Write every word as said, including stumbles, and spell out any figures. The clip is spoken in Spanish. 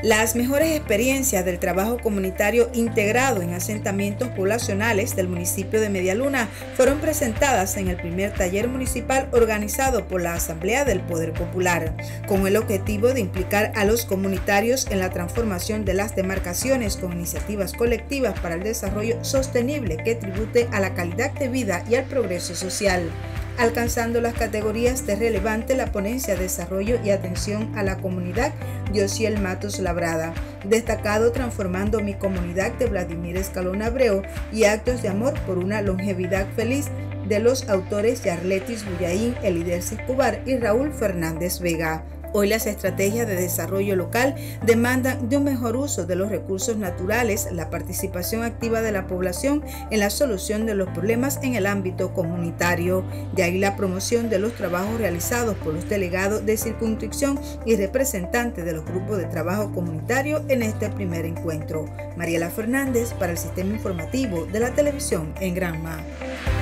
Las mejores experiencias del trabajo comunitario integrado en asentamientos poblacionales del municipio de Medialuna fueron presentadas en el primer taller municipal organizado por la Asamblea del Poder Popular, con el objetivo de implicar a los comunitarios en la transformación de las demarcaciones con iniciativas colectivas para el desarrollo sostenible que tribute a la calidad de vida y al progreso social, alcanzando las categorías de relevante la ponencia de desarrollo y atención a la comunidad Yosiel Matos Labrada, destacado Transformando mi comunidad de Vladimir Escalón Abreu y Actos de amor por una longevidad feliz de los autores Yarletis Bullaín, Eliderce Escobar y Raúl Fernández Vega. Hoy las estrategias de desarrollo local demandan de un mejor uso de los recursos naturales, la participación activa de la población en la solución de los problemas en el ámbito comunitario. De ahí la promoción de los trabajos realizados por los delegados de circunscripción y representantes de los grupos de trabajo comunitario en este primer encuentro. Mariela Fernández para el Sistema Informativo de la Televisión en Granma.